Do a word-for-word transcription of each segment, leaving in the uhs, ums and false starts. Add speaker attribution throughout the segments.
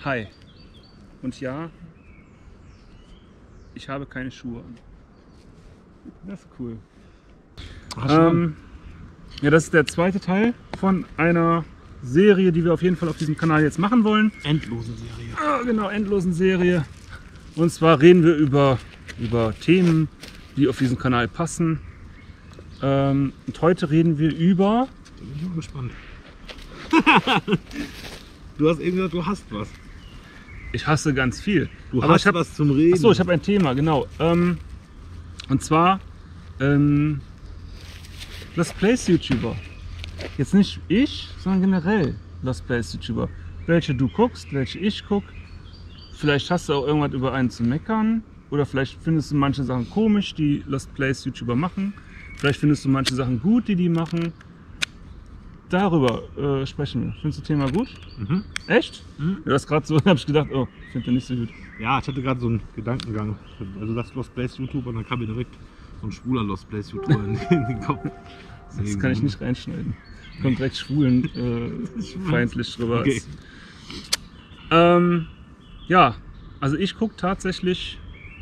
Speaker 1: Hi. Und ja, ich habe keine Schuhe an. Das ist cool. Ähm, ja, das ist der zweite Teil von einer Serie, die wir auf jeden Fall auf diesem Kanal jetzt machen wollen.
Speaker 2: Endlose Serie.
Speaker 1: Ah, genau, endlosen Serie. Und zwar reden wir über, über Themen, die auf diesen Kanal passen. Ähm, und heute reden wir über...
Speaker 2: Da bin ich mal gespannt. Du hast eben gesagt, du hast was.
Speaker 1: Ich hasse ganz viel.
Speaker 2: Du
Speaker 1: Aber
Speaker 2: hast
Speaker 1: ich hab,
Speaker 2: was zum Reden.
Speaker 1: Achso, ich habe ein Thema, genau. Ähm, und zwar ähm, Lost Place YouTuber. Jetzt nicht ich, sondern generell Lost Place YouTuber. Welche du guckst, welche ich guck. Vielleicht hast du auch irgendwas über einen zu meckern. Oder vielleicht findest du manche Sachen komisch, die Lost Place YouTuber machen. Vielleicht findest du manche Sachen gut, die die machen. Darüber äh, sprechen wir. Findest du das Thema gut?
Speaker 2: Mhm.
Speaker 1: Echt?
Speaker 2: Mhm.
Speaker 1: Ja, das gerade so, habe ich gedacht, oh, ich finde den nicht so gut.
Speaker 2: Ja, ich hatte gerade so einen Gedankengang. Also das Lost Place YouTuber und dann kam mir direkt so ein schwuler Lost Place YouTuber in, in den Kopf. Deswegen,
Speaker 1: Das kann ich nicht reinschneiden. Kommt direkt schwulen äh, feindlich drüber.
Speaker 2: Okay.
Speaker 1: Ähm, ja, also ich gucke tatsächlich.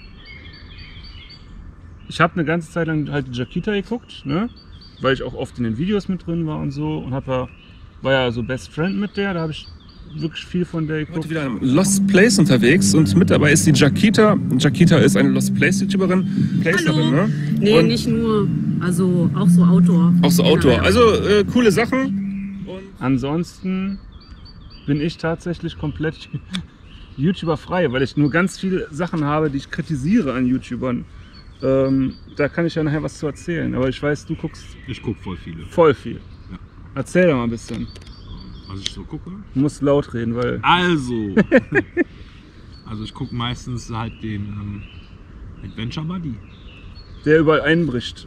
Speaker 1: Ich habe eine ganze Zeit lang halt die Jaquita geguckt, ne? Weil ich auch oft in den Videos mit drin war und so. Und hab ja, war ja so Best Friend mit der, da habe ich wirklich viel von der geguckt.
Speaker 3: Heute wieder im Lost Place unterwegs und mit dabei ist die Jaquita. Jaquita ist eine Lost Place YouTuberin. Placerin, ne?
Speaker 4: Nee,
Speaker 3: und
Speaker 4: nicht nur, also auch so Outdoor.
Speaker 3: auch so Outdoor.
Speaker 4: Generell.
Speaker 3: Also äh, coole Sachen. Und
Speaker 1: Ansonsten bin ich tatsächlich komplett YouTuber frei, weil ich nur ganz viele Sachen habe, die ich kritisiere an YouTubern. Ähm, da kann ich ja nachher was zu erzählen. Aber ich weiß, du guckst
Speaker 2: Ich gucke voll viele.
Speaker 1: voll viel.
Speaker 2: Ja.
Speaker 1: Erzähl doch mal ein bisschen.
Speaker 2: Was ich so gucke.
Speaker 1: Du musst laut reden, weil...
Speaker 2: Also. Also ich gucke meistens halt den ähm, Adventure Buddy.
Speaker 1: Der überall einbricht.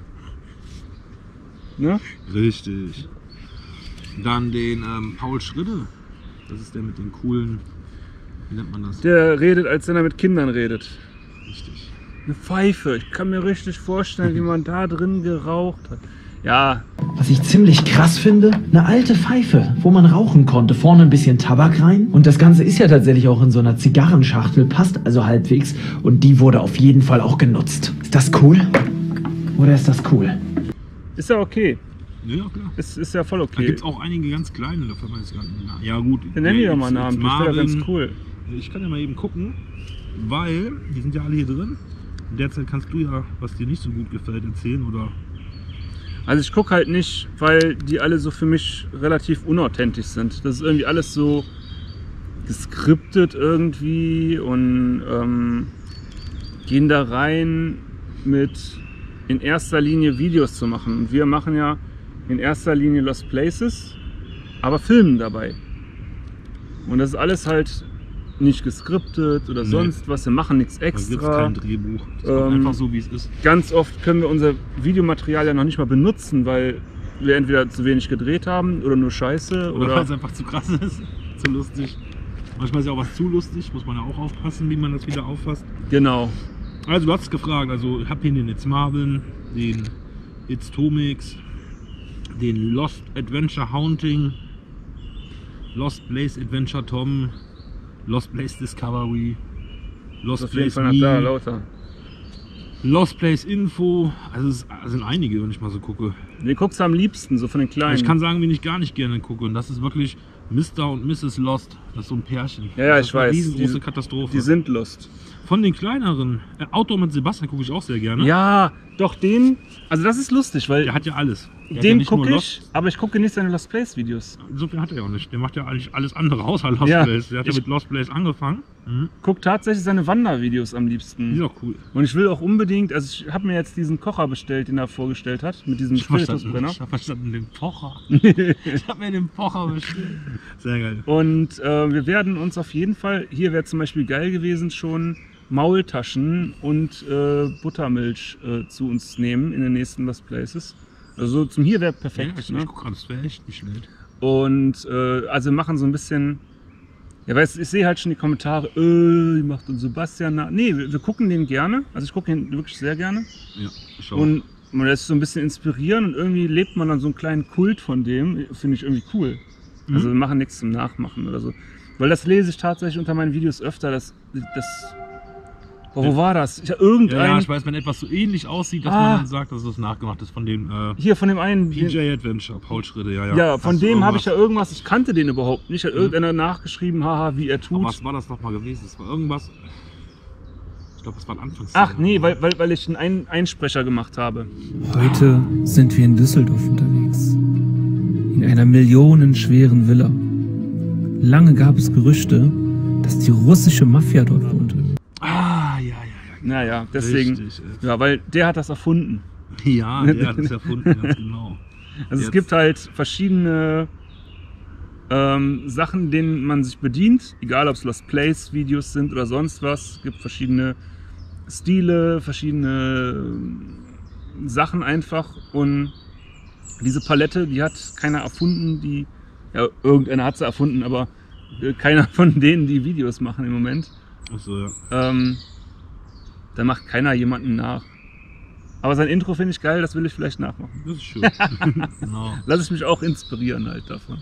Speaker 1: Ne?
Speaker 2: Richtig. Dann den ähm, Paul Schridde. Das ist der mit den coolen, wie nennt man das?
Speaker 1: Der redet, als wenn er mit Kindern redet.
Speaker 2: Richtig.
Speaker 1: Eine Pfeife. Ich kann mir richtig vorstellen, wie man da drin geraucht hat. Ja,
Speaker 5: Was ich ziemlich krass finde, eine alte Pfeife, wo man rauchen konnte, vorne ein bisschen Tabak rein. Und das Ganze ist ja tatsächlich auch in so einer Zigarrenschachtel, passt also halbwegs. Und die wurde auf jeden Fall auch genutzt. Ist das cool? Oder ist das cool?
Speaker 1: ist ja okay.
Speaker 2: Ja, klar.
Speaker 1: Ist, ist ja voll
Speaker 2: Da
Speaker 1: okay.
Speaker 2: gibt es auch einige ganz kleine, dafür weiß ich gar nicht. Na, ja gut.
Speaker 1: Dann nenn die
Speaker 2: der
Speaker 1: doch mal
Speaker 2: X-
Speaker 1: Namen. Ich
Speaker 2: X-
Speaker 1: finde das ganz
Speaker 2: Marvin.
Speaker 1: cool.
Speaker 2: Ich kann ja mal eben gucken, weil die sind ja alle hier drin. In der Zeit kannst du ja, was dir nicht so gut gefällt, erzählen oder.
Speaker 1: Also ich gucke halt nicht, weil die alle so für mich relativ unauthentisch sind. Das ist irgendwie alles so geskriptet irgendwie und ähm, gehen da rein mit in erster Linie Videos zu machen. Und wir machen ja in erster Linie Lost Places, aber filmen dabei. Und das ist alles halt nicht geskriptet oder
Speaker 2: Nee.
Speaker 1: sonst was. Wir machen nichts
Speaker 2: Da gibt es
Speaker 1: extra.
Speaker 2: kein Drehbuch. Das kommt
Speaker 1: Ähm,
Speaker 2: einfach so, wie es ist.
Speaker 1: Ganz oft können wir unser Videomaterial ja noch nicht mal benutzen, weil wir entweder zu wenig gedreht haben oder nur Scheiße.
Speaker 2: Oder,
Speaker 1: Oder,
Speaker 2: weil es einfach zu krass ist, zu lustig. Manchmal ist ja auch was zu lustig, muss man ja auch aufpassen, wie man das wieder auffasst.
Speaker 1: genau.
Speaker 2: Also du hast gefragt, also ich habe hier den It's Marvin, den It's Tomix, den Lost Adventure Haunting, Lost Place Adventure Tom, Lost Place Discovery, Lost
Speaker 1: Auf jeden
Speaker 2: Place
Speaker 1: Fall nach da
Speaker 2: Me,
Speaker 1: lauter.
Speaker 2: Lost Place Info, also es sind einige, wenn ich mal so gucke.
Speaker 1: Den guckst du am liebsten, so von den kleinen.
Speaker 2: Ich kann sagen, wen ich gar nicht gerne gucke und das ist wirklich Mister und Misses Lost. Das ist so ein Pärchen.
Speaker 1: Ja, ja,
Speaker 2: das
Speaker 1: ich
Speaker 2: ist eine
Speaker 1: weiß.
Speaker 2: riesengroße
Speaker 1: Die-
Speaker 2: Katastrophe.
Speaker 1: Die sind Lost.
Speaker 2: Von den kleineren, äh, Outdoor mit Sebastian gucke ich auch sehr gerne.
Speaker 1: Ja, doch den. Also das ist lustig, weil
Speaker 2: Der hat ja alles. Der hat ja
Speaker 1: den
Speaker 2: nicht nur
Speaker 1: gucke
Speaker 2: Lost.
Speaker 1: ich, aber ich gucke nicht seine Lost Place Videos.
Speaker 2: So viel hat er ja auch nicht. Der macht ja eigentlich alles andere außer Lost
Speaker 1: Ja,
Speaker 2: Place. Der hat ja
Speaker 1: ich-
Speaker 2: mit Lost Place angefangen. Mhm.
Speaker 1: Guck tatsächlich seine Wandervideos am
Speaker 2: Die
Speaker 1: liebsten.
Speaker 2: ist auch cool.
Speaker 1: Und ich will auch unbedingt, also ich habe mir jetzt diesen Kocher bestellt, den er vorgestellt hat, mit diesem
Speaker 2: Ich hab verstanden,
Speaker 1: Spiritusbrenner.
Speaker 2: ich hab verstanden, den Pocher. Ich hab mir den Pocher bestellt. Sehr geil.
Speaker 1: Und äh, wir werden uns auf jeden Fall, hier wäre zum Beispiel geil gewesen, schon Maultaschen und äh, Buttermilch äh, zu uns nehmen in den nächsten Lost Places. Also zum hier wäre
Speaker 2: Ja,
Speaker 1: perfekt.
Speaker 2: ich,
Speaker 1: ne?
Speaker 2: ich guck grad, das wäre echt nicht schlecht.
Speaker 1: Und äh, also wir machen so ein bisschen, ja weißt, ich sehe halt schon die Kommentare, äh, die macht uns Sebastian nach. Nee, wir, wir gucken den gerne. Also ich gucke ihn wirklich sehr gerne.
Speaker 2: Ja, ich auch.
Speaker 1: Und man lässt sich so ein bisschen inspirieren und irgendwie lebt man dann so einen kleinen Kult von dem. Finde ich irgendwie cool. Also wir machen nichts zum Nachmachen oder so. Weil das lese ich tatsächlich unter meinen Videos öfter. Das, das oh, wo war das? Ich, irgendein,
Speaker 2: Ja, ja, ich weiß, wenn etwas so ähnlich aussieht, dass
Speaker 1: Ah.
Speaker 2: man dann sagt, dass es nachgemacht ist von dem äh,
Speaker 1: hier von dem einen.
Speaker 2: P J Adventure, Paul Schritte, ja, ja.
Speaker 1: Ja, von
Speaker 2: Hast du
Speaker 1: dem habe ich ja
Speaker 2: irgendwas-
Speaker 1: irgendwas, ich kannte den überhaupt nicht. Hat irgendeiner nachgeschrieben, haha, wie er tut.
Speaker 2: Aber was war das nochmal gewesen? Das war irgendwas. Ich glaube, das war Anfangs.
Speaker 1: Ach nee, weil, weil, weil ich einen Ein Einsprecher gemacht habe.
Speaker 6: Heute sind wir in Düsseldorf unterwegs. In einer millionenschweren Villa. Lange gab es Gerüchte, dass die russische Mafia dort wohnte.
Speaker 2: Ah, ja, ja,
Speaker 1: Naja, deswegen.
Speaker 2: Richtig, ey.
Speaker 1: Ja, weil der hat das erfunden.
Speaker 2: ja. Ja, der hat es erfunden, ganz genau.
Speaker 1: Also es
Speaker 2: Jetzt-
Speaker 1: gibt halt verschiedene ähm, Sachen, denen man sich bedient, egal ob es Lost Place Videos sind oder sonst was. Es gibt verschiedene Stile, verschiedene ähm, Sachen einfach, und diese Palette, die hat keiner erfunden, die, ja, irgendeiner hat sie erfunden, aber äh, keiner von denen, die Videos machen im Moment.
Speaker 2: Achso, ja.
Speaker 1: Ähm, da macht keiner jemanden nach. Aber sein Intro finde ich geil, das will ich vielleicht nachmachen.
Speaker 2: Das ist schön. Genau.
Speaker 1: Lass ich mich auch inspirieren halt davon.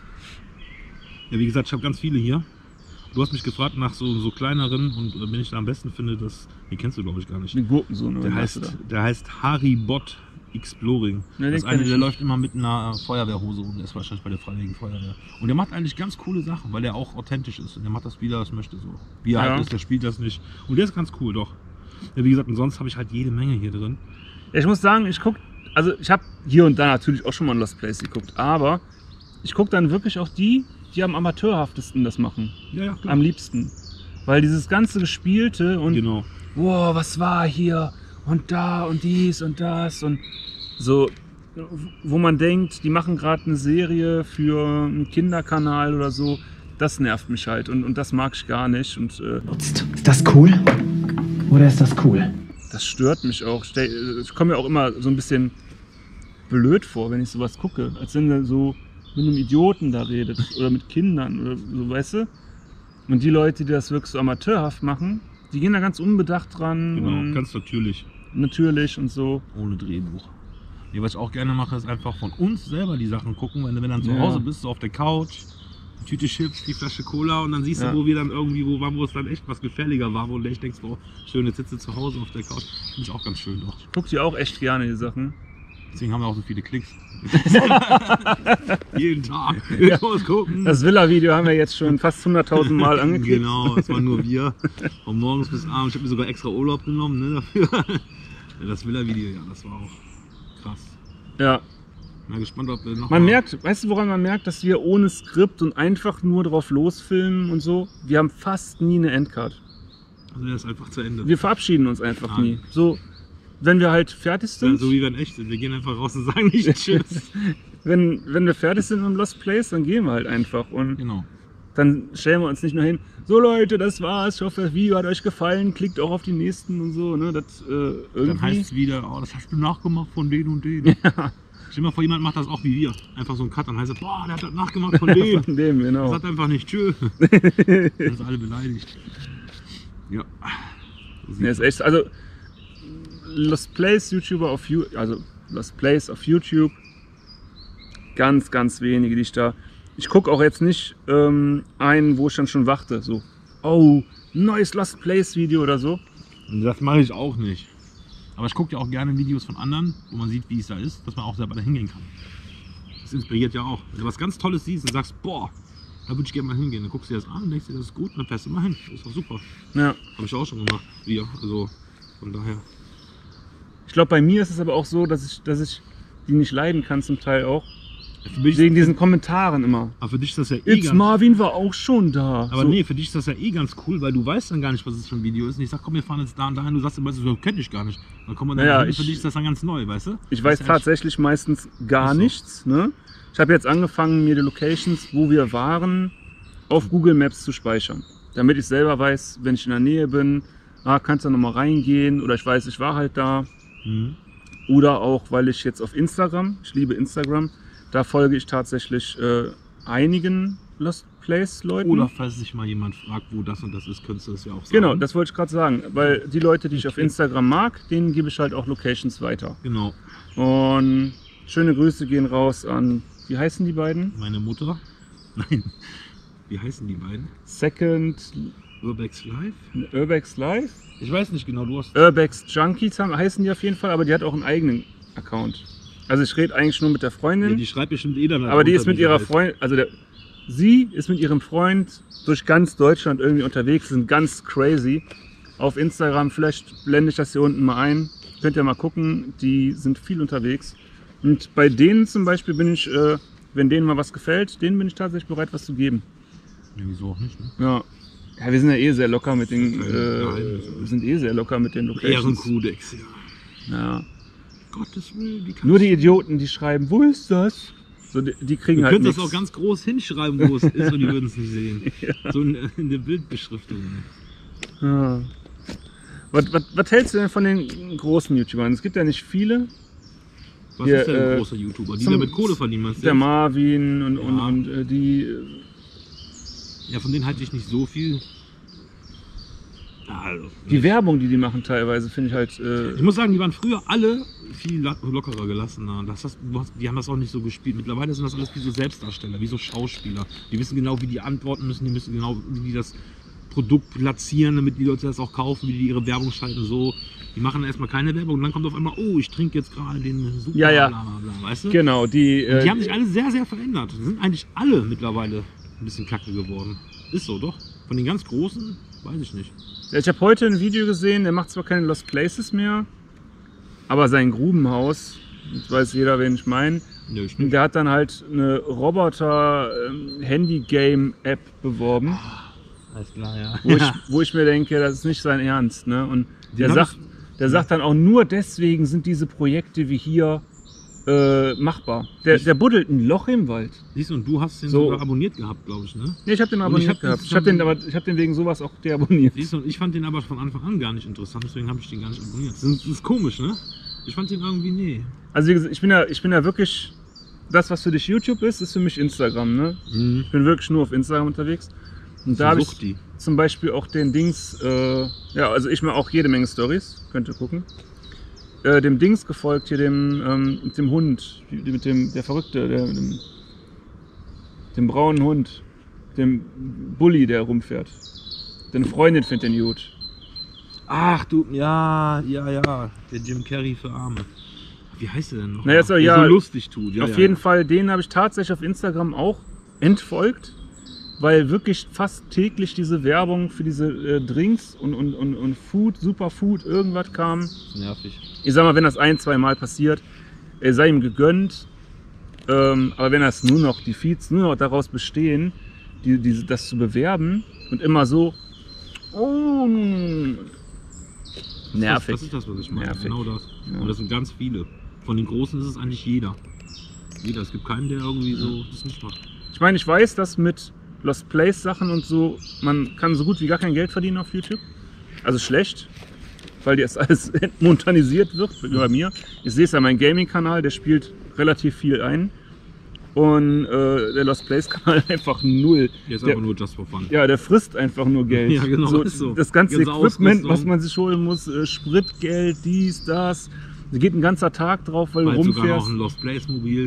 Speaker 2: Ja, wie gesagt, ich habe ganz viele hier. Du hast mich gefragt nach so, so kleineren und äh, wenn ich da am besten finde, das, den kennst du glaube ich gar nicht.
Speaker 1: Eine Gurkensohn, oder
Speaker 2: Der
Speaker 1: was du
Speaker 2: heißt, der heißt Haribot Exploring.
Speaker 1: Ja, den
Speaker 2: das
Speaker 1: kenn
Speaker 2: eine,
Speaker 1: ich
Speaker 2: der
Speaker 1: nicht.
Speaker 2: läuft immer mit einer Feuerwehrhose und der ist wahrscheinlich bei der Freiwilligen Feuerwehr. Und der macht eigentlich ganz coole Sachen, weil der auch authentisch ist. Und der macht das, wie er das möchte. So. Wie er
Speaker 1: Ja.
Speaker 2: halt ist, der spielt das nicht. Und der ist ganz cool, doch. Ja, wie gesagt, und sonst habe ich halt jede Menge hier drin.
Speaker 1: Ja, ich muss sagen, ich guck, also ich habe hier und da natürlich auch schon mal Lost Place geguckt, aber ich gucke dann wirklich auch die, die am amateurhaftesten das machen.
Speaker 2: Ja, ja, klar.
Speaker 1: Am liebsten. Weil dieses ganze Gespielte und
Speaker 2: Genau.
Speaker 1: wow, was war hier und da und dies und das und so, wo man denkt, die machen gerade eine Serie für einen Kinderkanal oder so, das nervt mich halt und, und das mag ich gar nicht und äh,
Speaker 5: Nutzt. Ist das cool? Oder ist das cool?
Speaker 1: das stört mich auch. Stell- Ich komme mir auch immer so ein bisschen blöd vor, wenn ich sowas gucke, als wenn er so mit einem Idioten da redet oder mit Kindern oder so, weißt du? Und die Leute, die das wirklich so amateurhaft machen, die gehen da ganz unbedacht dran.
Speaker 2: Genau,
Speaker 1: und
Speaker 2: ganz natürlich.
Speaker 1: natürlich und so.
Speaker 2: Ohne Drehbuch. Nee, was ich auch gerne mache, ist einfach von uns selber die Sachen gucken. Wenn du wenn dann zu
Speaker 1: Ja.
Speaker 2: Hause bist, so auf der Couch, die Tüte Chips, die Flasche Cola und dann siehst
Speaker 1: Ja.
Speaker 2: du, wo wir dann irgendwie wo waren, wo es dann echt was gefährlicher war, wo du echt denkst, oh, schön, jetzt sitzt du zu Hause auf der Couch. Finde ich auch ganz schön doch.
Speaker 1: Ich gucke die auch echt gerne, die Sachen.
Speaker 2: Deswegen haben wir auch so viele Klicks. Jeden Tag. Ich muss gucken.
Speaker 1: Das Villa-Video haben wir jetzt schon fast hunderttausend Mal angeklickt.
Speaker 2: Genau, das waren nur wir. Von morgens bis abends. Ich habe mir sogar extra Urlaub genommen, ne, dafür. Ja, das Villa-Video, ja, das war auch krass.
Speaker 1: Ja.
Speaker 2: Mal gespannt, ob wir noch
Speaker 1: Man
Speaker 2: mal
Speaker 1: merkt, weißt du, woran man merkt, dass wir ohne Skript und einfach nur drauf losfilmen und so, wir haben fast nie eine Endcard.
Speaker 2: Also der ist einfach zu Ende.
Speaker 1: Wir verabschieden uns einfach
Speaker 2: Nein.
Speaker 1: nie. So, wenn wir halt fertig
Speaker 2: Ja,
Speaker 1: sind,
Speaker 2: so wie wir in echt sind. Wir gehen einfach raus und sagen nicht Tschüss.
Speaker 1: wenn, wenn wir fertig sind mit Lost Place, dann gehen wir halt einfach und
Speaker 2: Genau.
Speaker 1: dann stellen wir uns nicht nur hin, so Leute, das war's, ich hoffe, das Video hat euch gefallen, klickt auch auf die nächsten und so, ne, das, äh,
Speaker 2: Dann
Speaker 1: irgendwie.
Speaker 2: heißt es wieder, oh, das hast du nachgemacht von denen und denen.
Speaker 1: Ja.
Speaker 2: Stell dir mal vor, jemand macht das auch wie wir. Einfach so ein Cut, dann heißt es, boah, der hat das nachgemacht von denen.
Speaker 1: Von dem, genau.
Speaker 2: Das hat einfach nicht Tschüss. Dann sind alle beleidigt. Ja. So
Speaker 1: Ja, ist echt, also Lost Place YouTuber auf YouTube, also Lost Place auf YouTube, ganz, ganz wenige, die ich da. Ich gucke auch jetzt nicht ähm, ein, wo ich dann schon warte, so, oh, neues Lost Place Video oder so.
Speaker 2: Und das mache ich auch nicht. Aber ich gucke ja auch gerne Videos von anderen, wo man sieht, wie es da ist, dass man auch selber da hingehen kann. Das inspiriert ja auch. Wenn du was ganz Tolles siehst und sagst, boah, da würde ich gerne mal hingehen, dann guckst du dir das an und denkst dir, das ist gut, und dann fährst du mal hin. Das ist doch super.
Speaker 1: Ja.
Speaker 2: Habe ich auch schon gemacht. Wir. Also von daher.
Speaker 1: Ich glaube, bei mir ist es aber auch so, dass ich, dass ich die nicht leiden kann, zum Teil auch.
Speaker 2: Für mich,
Speaker 1: Wegen diesen Kommentaren immer.
Speaker 2: aber für dich ist das ja eh
Speaker 1: It's
Speaker 2: ganz
Speaker 1: Marvin war auch schon da.
Speaker 2: Aber
Speaker 1: so.
Speaker 2: nee, für dich ist das ja eh ganz cool, weil du weißt dann gar nicht, was es für ein Video ist. Und ich sag, komm, wir fahren jetzt da und dahin. Du sagst immer, so kenn ich gar nicht. Dann kommen wir dann
Speaker 1: Naja,
Speaker 2: hin.
Speaker 1: ich-
Speaker 2: Für dich ist das dann ganz neu, weißt du?
Speaker 1: Ich
Speaker 2: Das
Speaker 1: weiß
Speaker 2: ist ja echt-
Speaker 1: tatsächlich meistens gar
Speaker 2: Ist so.
Speaker 1: nichts. Ne? Ich habe jetzt angefangen, mir die Locations, wo wir waren, auf Google Maps zu speichern. Damit ich selber weiß, wenn ich in der Nähe bin, ah, kannst du noch mal reingehen oder ich weiß, ich war halt da.
Speaker 2: Mhm.
Speaker 1: Oder auch, weil ich jetzt auf Instagram, ich liebe Instagram, da folge ich tatsächlich äh, einigen Lost Place Leuten.
Speaker 2: Oder falls sich mal jemand fragt, wo das und das ist, könntest du das ja auch sagen.
Speaker 1: Genau, das wollte ich gerade sagen, weil die Leute, die ich auf Instagram mag, denen gebe ich halt auch Locations weiter.
Speaker 2: Genau.
Speaker 1: Und schöne Grüße gehen raus an, wie heißen die beiden?
Speaker 2: Meine Mutter Nein. Wie heißen die beiden?
Speaker 1: Second
Speaker 2: Urbex Live?
Speaker 1: Urbex Live?
Speaker 2: Ich weiß nicht genau, du hast...
Speaker 1: Urbex Junkies haben, heißen die auf jeden Fall, aber die hat auch einen eigenen Account. Also ich rede eigentlich nur mit der Freundin.
Speaker 2: Ja, die schreibt bestimmt eh dann.
Speaker 1: Aber die ist mit ihrer Freundin, also der, sie ist mit ihrem Freund durch ganz Deutschland irgendwie unterwegs, sind ganz crazy. Auf Instagram, vielleicht blende ich das hier unten mal ein. Könnt ihr mal gucken, die sind viel unterwegs. Und bei denen zum Beispiel bin ich, äh, wenn denen mal was gefällt, denen bin ich tatsächlich bereit, was zu geben.
Speaker 2: Ja, wieso auch nicht, ne?
Speaker 1: Ja. Ja, wir sind ja eh sehr locker mit den,
Speaker 2: Das ist
Speaker 1: äh,
Speaker 2: kein Geheimnis.
Speaker 1: wir sind eh sehr locker mit den Locations.
Speaker 2: Ehrenkodex, ja.
Speaker 1: Ja.
Speaker 2: Gottes Willen, die
Speaker 1: Nur die Idioten, die schreiben, wo ist das? So, die, die kriegen
Speaker 2: Du
Speaker 1: halt
Speaker 2: könntest das
Speaker 1: nichts.
Speaker 2: auch ganz groß hinschreiben, wo es ist, und die würden es nicht sehen. So in, in der Bildbeschriftung.
Speaker 1: Ja. Was, was, was hältst du denn von den großen YouTubern? Es gibt ja nicht viele.
Speaker 2: Was
Speaker 1: Hier,
Speaker 2: ist denn ein
Speaker 1: äh,
Speaker 2: großer YouTuber? Die
Speaker 1: zum-
Speaker 2: damit Kohle verdienen, meinst du?
Speaker 1: Der Marvin und, und,
Speaker 2: Ja.
Speaker 1: und äh, die. äh,
Speaker 2: Ja, von denen halte ich nicht so viel. Ja, also,
Speaker 1: Die Werbung, die die machen teilweise, finde ich halt. Äh,
Speaker 2: ich muss sagen, die waren früher alle viel la- lockerer gelassener. Das hast, du hast, die haben das auch nicht so gespielt. Mittlerweile sind das alles wie so Selbstdarsteller, wie so Schauspieler. Die wissen genau, wie die antworten müssen, die wissen genau, wie die das Produkt platzieren, damit die Leute das auch kaufen, wie die ihre Werbung schalten. So, die machen erstmal keine Werbung und dann kommt auf einmal, oh, ich trinke jetzt gerade den Super,
Speaker 1: Ja, ja.
Speaker 2: bla, bla, bla, weißt du?
Speaker 1: genau, die.
Speaker 2: Und die
Speaker 1: Äh,
Speaker 2: haben sich alle sehr, sehr verändert. Die sind eigentlich alle mittlerweile ein bisschen kacke geworden. Ist so, doch. Von den ganz Großen, weiß ich nicht.
Speaker 1: ja, ich habe heute ein Video gesehen, der macht zwar keine Lost Places mehr, aber sein Grubenhaus, jetzt weiß jeder, wen ich meine,
Speaker 2: Nö, ich nicht.
Speaker 1: der hat dann halt eine Roboter-Handy-Game-App beworben.
Speaker 2: Alles klar, ja.
Speaker 1: Wo ich, wo ich mir denke, das ist nicht sein Ernst. Ne? Und der
Speaker 2: hab
Speaker 1: sagt, der sagt dann auch, nur deswegen sind diese Projekte wie hier äh, machbar. Der, der buddelt ein Loch im Wald.
Speaker 2: Siehst du, und du hast den
Speaker 1: So.
Speaker 2: sogar abonniert gehabt, glaube ich, ne?
Speaker 1: Nee, ich habe den
Speaker 2: Und
Speaker 1: abonniert
Speaker 2: ich hab
Speaker 1: gehabt.
Speaker 2: das
Speaker 1: Ich habe
Speaker 2: schon-
Speaker 1: den, aber ich hab den wegen sowas auch deabonniert.
Speaker 2: Siehst du, und ich fand den aber von Anfang an gar nicht interessant, deswegen habe ich den gar nicht abonniert. Das ist, das ist komisch, ne? Ich fand den irgendwie, nee.
Speaker 1: Also wie gesagt, ich bin ja, ich bin ja wirklich, das was für dich YouTube ist, ist für mich Instagram. Ne? Ich bin wirklich nur auf Instagram unterwegs. Und da habe ich
Speaker 2: Sucht die.
Speaker 1: zum Beispiel auch den Dings, äh, ja, also ich mache auch jede Menge Stories, könnt ihr gucken. Äh, dem Dings gefolgt, hier dem, ähm, mit dem Hund, die, die mit dem, der Verrückte, der, mit dem, dem braunen Hund, dem Bulli, der rumfährt. Deine Freundin findet den gut.
Speaker 2: Ach du, ja, ja, ja. Der Jim Carrey für Arme. Wie heißt der denn noch?
Speaker 1: Naja, so,
Speaker 2: der
Speaker 1: ja,
Speaker 2: so lustig tut. Ja,
Speaker 1: auf
Speaker 2: ja,
Speaker 1: jeden
Speaker 2: ja.
Speaker 1: Fall, den habe ich tatsächlich auf Instagram auch entfolgt, weil wirklich fast täglich diese Werbung für diese äh, Drinks und, und, und, und Food, Superfood, irgendwas kam.
Speaker 2: Das ist nervig.
Speaker 1: Ich sag mal, wenn das ein, zwei Mal passiert, äh, sei ihm gegönnt. Ähm, aber wenn das nur noch, die Feeds nur noch daraus bestehen, die, die, das zu bewerben und immer so, oh, nervig.
Speaker 2: Das, das ist das, was ich meine.
Speaker 1: Nervig.
Speaker 2: Genau das.
Speaker 1: Ja.
Speaker 2: Und das sind ganz viele. Von den Großen ist es eigentlich jeder. Jeder. Es gibt keinen, der irgendwie so das nicht macht.
Speaker 1: Ich meine, ich weiß, dass mit Lost Place Sachen und so, man kann so gut wie gar kein Geld verdienen auf YouTube. Also schlecht, weil jetzt alles entmontanisiert wird, wie bei mir. Ich sehe es ja, mein Gaming-Kanal, der spielt relativ viel ein. Und äh, der Lost Place Kanal einfach null.
Speaker 2: Der ist
Speaker 1: Der-
Speaker 2: einfach nur just for fun.
Speaker 1: Ja, der frisst einfach nur Geld.
Speaker 2: Ja, genau, ist so.
Speaker 1: Das ganze
Speaker 2: Ganze
Speaker 1: Equipment,
Speaker 2: Ausrüstung.
Speaker 1: was man sich holen muss, äh, Spritgeld, dies, das. Da geht ein ganzer Tag drauf, weil du
Speaker 2: Bald sogar noch
Speaker 1: rumfährst.
Speaker 2: ein Lost Place Mobil.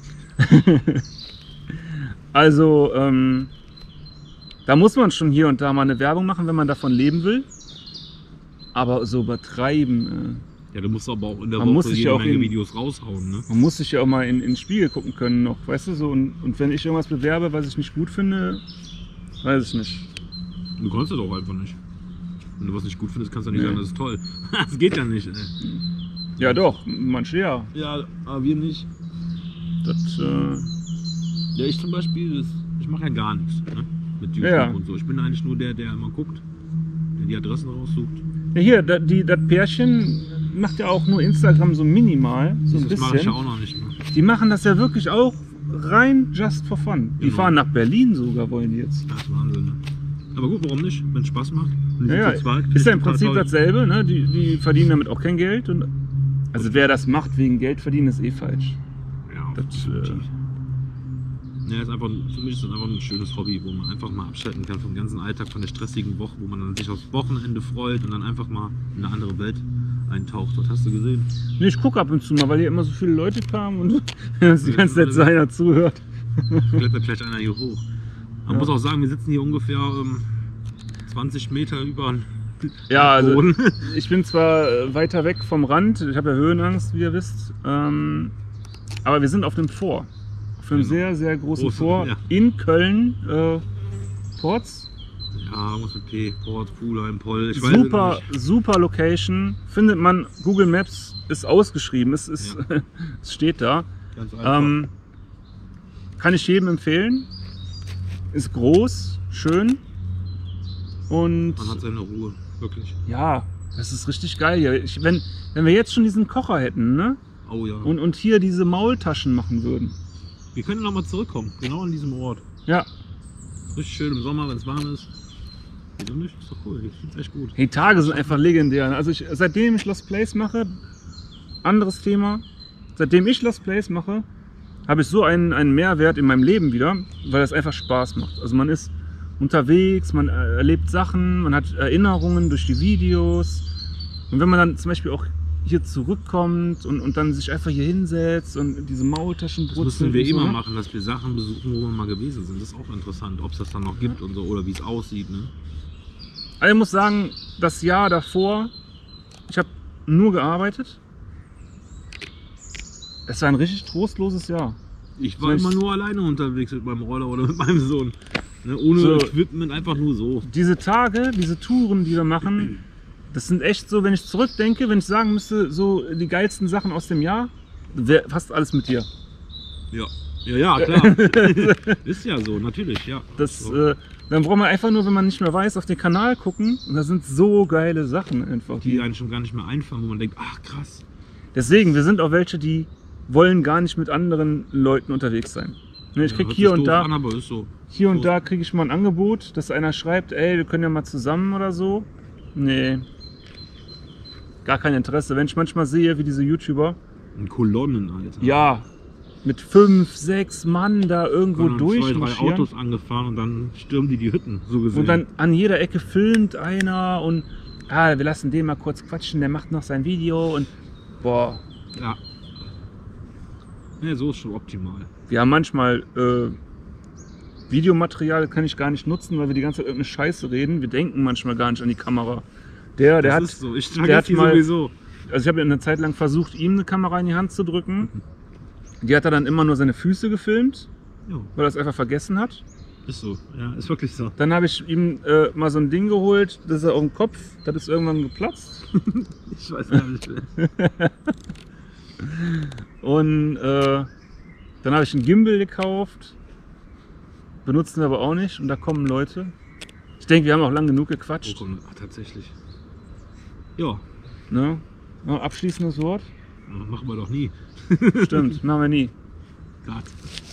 Speaker 1: Also, ähm, da muss man schon hier und da mal eine Werbung machen, wenn man davon leben will. Aber so übertreiben.
Speaker 2: Ja, du musst aber auch in der
Speaker 1: Man
Speaker 2: Woche
Speaker 1: muss sich
Speaker 2: jede
Speaker 1: ja auch
Speaker 2: Menge
Speaker 1: in-
Speaker 2: Videos raushauen, ne?
Speaker 1: Äh, man muss sich ja auch mal in, in den Spiegel gucken können noch, weißt du so. Und, und wenn ich irgendwas bewerbe, was ich nicht gut finde, weiß ich nicht.
Speaker 2: Du kannst das auch einfach nicht. Wenn du was nicht gut findest, kannst du nicht
Speaker 1: Nee.
Speaker 2: sagen, das ist toll. Das geht ja nicht, ey.
Speaker 1: Ja doch, manche ja.
Speaker 2: Ja, aber wir nicht.
Speaker 1: Das, äh,
Speaker 2: Ja, ich zum Beispiel, das, ich mache ja gar nichts, ne? Mit YouTube
Speaker 1: Ja.
Speaker 2: und so. Ich bin eigentlich nur der, der immer guckt, der die Adressen raussucht.
Speaker 1: ja hier, da, die, das Pärchen macht ja auch nur Instagram so minimal, so ein
Speaker 2: Das mache ich ja
Speaker 1: bisschen.
Speaker 2: auch noch nicht mehr.
Speaker 1: Die machen das ja wirklich auch rein just for fun. Die
Speaker 2: Genau.
Speaker 1: fahren nach Berlin sogar, wollen die jetzt.
Speaker 2: Das ist Wahnsinn, ne? Aber gut, warum nicht? Wenn es Spaß macht. Und die
Speaker 1: Ja, ja,
Speaker 2: sind zu zweit,
Speaker 1: ist ja im
Speaker 2: total
Speaker 1: Prinzip
Speaker 2: toll.
Speaker 1: dasselbe, ne? Die, die verdienen damit auch kein Geld. Und, also wer das macht wegen Geld verdienen, ist eh falsch.
Speaker 2: Ja,
Speaker 1: Das,
Speaker 2: definitiv.
Speaker 1: äh,
Speaker 2: Ja, ist einfach, für mich ist das einfach ein schönes Hobby, wo man einfach mal abschalten kann vom ganzen Alltag, von der stressigen Woche, wo man dann sich aufs Wochenende freut und dann einfach mal in eine andere Welt eintaucht. Was hast du gesehen?
Speaker 1: Nee, ich gucke ab und zu mal, weil hier immer so viele Leute kamen und die ganze Zeit so einer zuhört.
Speaker 2: Klettert vielleicht einer hier hoch. Man
Speaker 1: Ja.
Speaker 2: muss auch sagen, wir sitzen hier ungefähr ähm, zwanzig Meter über den
Speaker 1: Ja, also
Speaker 2: Boden.
Speaker 1: ich bin zwar äh, weiter weg vom Rand, ich habe ja Höhenangst, wie ihr wisst, ähm, aber wir sind auf dem Fort. Auf einem
Speaker 2: Genau.
Speaker 1: sehr, sehr großen
Speaker 2: Großen,
Speaker 1: Fort
Speaker 2: ja.
Speaker 1: in Köln. Äh, Ports.
Speaker 2: Ja, muss mit P, Port, Pulheim, Poll, ich weiß
Speaker 1: Super,
Speaker 2: es nicht.
Speaker 1: super Location. Findet man, Google Maps ist ausgeschrieben, es, ist, es steht da.
Speaker 2: Ganz einfach.
Speaker 1: Ähm, kann ich jedem empfehlen. Ist groß, schön. Und
Speaker 2: Man hat seine Ruhe, wirklich.
Speaker 1: ja, das ist richtig geil hier. Ich, wenn, wenn wir jetzt schon diesen Kocher hätten, ne?
Speaker 2: Oh ja.
Speaker 1: Und, und hier diese Maultaschen machen würden.
Speaker 2: wir können nochmal zurückkommen, genau an diesem Ort.
Speaker 1: Ja,
Speaker 2: Richtig schön im Sommer, wenn es warm ist. Wieso nicht? Ist doch cool, ich finde es echt gut.
Speaker 1: die Tage sind einfach legendär. Also ich, seitdem ich Lost Place mache, anderes Thema, seitdem ich Lost Place mache, habe ich so einen, einen Mehrwert in meinem Leben wieder, weil das einfach Spaß macht. Also man ist unterwegs, man erlebt Sachen, man hat Erinnerungen durch die Videos. Und wenn man dann zum Beispiel auch hier zurückkommt und, und dann sich einfach hier hinsetzt und diese Maultaschen
Speaker 2: Das müssen wir
Speaker 1: und so,
Speaker 2: immer
Speaker 1: ne?
Speaker 2: machen, dass wir Sachen besuchen, wo wir mal gewesen sind. Das ist auch interessant, ob es das dann noch gibt und so oder wie es aussieht. Ne?
Speaker 1: Also ich muss sagen, das Jahr davor, ich habe nur gearbeitet. Es war ein richtig trostloses Jahr.
Speaker 2: Ich war
Speaker 1: Vielleicht-
Speaker 2: immer nur alleine unterwegs mit meinem Roller oder mit meinem Sohn. Ne? Ohne
Speaker 1: So.
Speaker 2: Equipment, einfach nur so.
Speaker 1: Diese Tage, diese Touren, die wir machen, das sind echt so, wenn ich zurückdenke, wenn ich sagen müsste, so die geilsten Sachen aus dem Jahr, wär fast alles mit dir.
Speaker 2: Ja, ja, ja klar. Ist ja so, natürlich, ja.
Speaker 1: Das,
Speaker 2: so.
Speaker 1: äh, dann braucht man einfach nur, wenn man nicht mehr weiß, auf den Kanal gucken und da sind so geile Sachen einfach.
Speaker 2: Die einen schon gar nicht mehr einfallen, wo man denkt, ach krass.
Speaker 1: Deswegen, wir sind auch welche, die wollen gar nicht mit anderen Leuten unterwegs sein. Ne, ich
Speaker 2: Ja,
Speaker 1: krieg
Speaker 2: hört
Speaker 1: hier
Speaker 2: sich
Speaker 1: und
Speaker 2: doof
Speaker 1: da,
Speaker 2: an, aber ist so.
Speaker 1: hier und
Speaker 2: So.
Speaker 1: da kriege ich mal ein Angebot, dass einer schreibt, ey, wir können ja mal zusammen oder so. Nee, gar kein Interesse. Wenn ich manchmal sehe, wie diese YouTuber,
Speaker 2: In Kolonnen, Alter.
Speaker 1: ja, mit fünf, sechs Mann da irgendwo
Speaker 2: Kommen dann zwei, drei
Speaker 1: durchmarschieren
Speaker 2: Autos angefahren und dann stürmen die die Hütten, so gesehen.
Speaker 1: und dann an jeder Ecke filmt einer und ah, wir lassen den mal kurz quatschen, der macht noch sein Video und boah,
Speaker 2: Ja. Ja, so ist schon optimal.
Speaker 1: wir haben manchmal äh, Videomaterial, kann ich gar nicht nutzen, weil wir die ganze Zeit irgendeine Scheiße reden. Wir denken manchmal gar nicht an die Kamera. Der, der
Speaker 2: das
Speaker 1: hat,
Speaker 2: ist so. Ich
Speaker 1: der
Speaker 2: vergesse
Speaker 1: hat
Speaker 2: die
Speaker 1: mal-
Speaker 2: sowieso.
Speaker 1: also ich habe eine Zeit lang versucht, ihm eine Kamera in die Hand zu drücken. Die hat er dann immer nur seine Füße gefilmt,
Speaker 2: Ja,
Speaker 1: weil er es einfach vergessen hat.
Speaker 2: ist so. Ja, ist wirklich so.
Speaker 1: Dann habe ich ihm äh, mal so ein Ding geholt, das ist auf dem Kopf, das ist irgendwann geplatzt.
Speaker 2: Ich weiß gar nicht mehr.
Speaker 1: Und äh, dann habe ich einen Gimbal gekauft, benutzen wir aber auch nicht und da kommen Leute. Ich denke, wir haben auch lang genug
Speaker 2: Oh,
Speaker 1: gequatscht.
Speaker 2: komm, ah, tatsächlich. Ja,
Speaker 1: Ne? Noch abschließendes Wort?
Speaker 2: machen wir doch nie.
Speaker 1: Stimmt, machen wir nie.
Speaker 2: Gott.